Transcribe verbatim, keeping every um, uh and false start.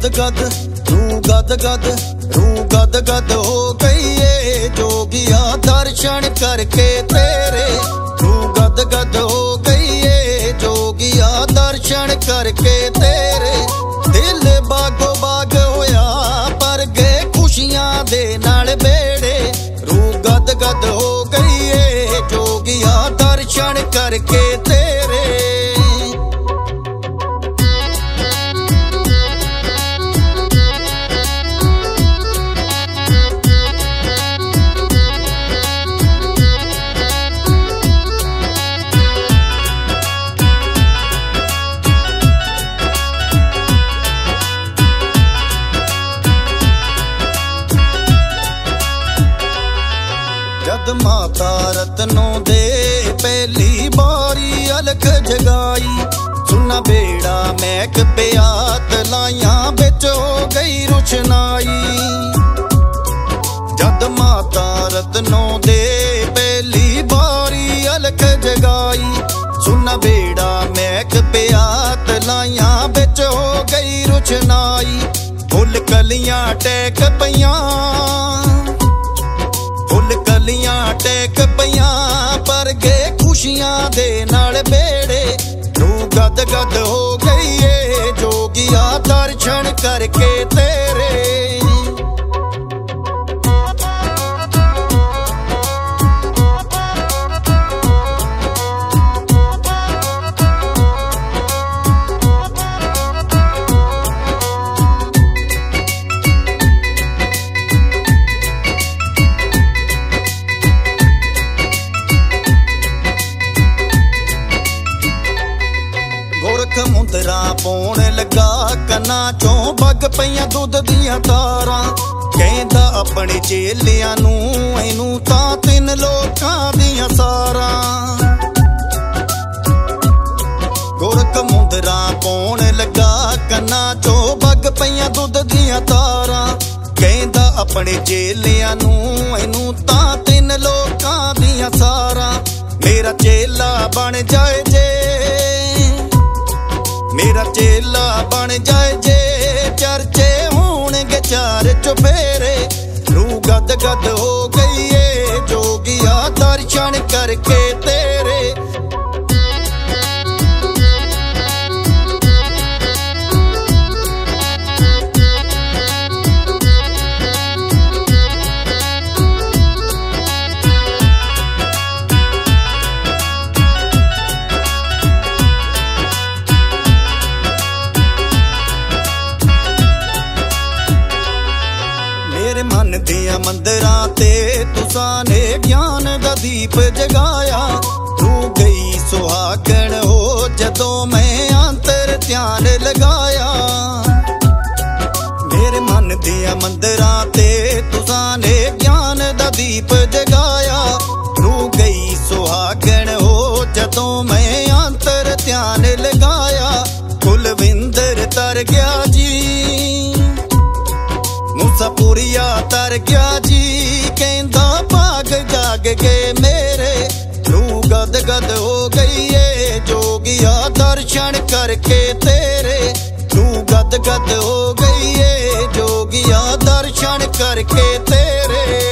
गद रूह गद गद रूह गद गद हो गई है जोगिया दर्शन करके तेरे। रूह गद गद हो गई है जोगिया दर्शन करके तेरे। दिल बागो बाग होया पर गए खुशियां दे नाल बेड़े। रूह गद गद हो गई है जोगिया दर्शन करके तेरे। जद माता रत्नों दे पहली बारी अलख जगाई। सुना बेड़ा मैक पिया तलाइया बिच हो गई रुशनाई। जद माता रत्नों दे पहली बारी अलख जगाई। सुना बेड़ा मैक पिया तलाइया बिच हो गई रुशनाई। फुल कलियां टेक पईयां फुल कलियां टेक पईयां पर गए खुशियां दे नाल बेड़े। रूह गद गद हो गई है जोगिया दर्शन करके तेरे। मुंदरा पौन लगा कन्ना चों बग पईयां दुध दियां तारां। कहंदा अपने चेलियां नू इनू तां तिन लोकां दियां सारां। गोरख मुंदरा पौन लगा कन्ना चों बग पईयां दुध दियां तारां। कहंदा अपने चेलियां नू इनू तां तिन लोकां दियां सारां। मेरा चेला बन जाए जे मेरा चेला बन जाए जे चर्चे होणगे चार चुफेरे। रूह गद गद हो गई है जोगिया दर्शन करके तेरे। मेरे मन दिया मंदिरां ते तुसां ने ज्ञान दा दीप जगाया। रूह गई सुहागण हो जदों मैं अंतर ध्यान लगाया। मेरे मन दिया मंदिरां ते तुसां ने ज्ञान दा दीप जगाया। रूह गई सुहागण हो जदों मैं अंतर ध्यान लगाया। कुलविंदर तर गया जी मूसापुरिया तर गया जी। कहंदा भाग जाग गए मेरे। रूह गद गद हो गई है जोगिया दर्शन करके तेरे। रूह गद गद हो गई है जोगिया दर्शन करके तेरे।